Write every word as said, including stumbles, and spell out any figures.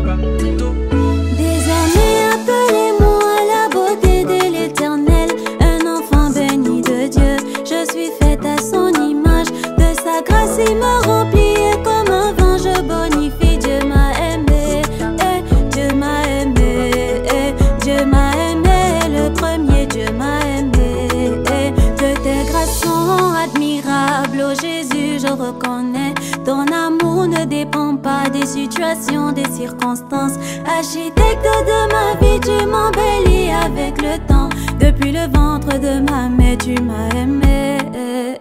Désormais appelez-moi la beauté de l'Éternel, un enfant béni de Dieu. Je suis faite à son image, de sa grâce il me remplit et comme un vent je bonifie. Dieu m'a aimé, eh, Dieu m'a aimé, eh, Dieu m'a aimé, le premier Dieu m'a aimé, eh. Que tes grâces sont admirables, oh Jésus, je reconnais. Ton amour ne dépend pas des situations, des circonstances. Architecte de ma vie, tu m'embellis avec le temps. Depuis le ventre de ma mère, tu m'as aimé.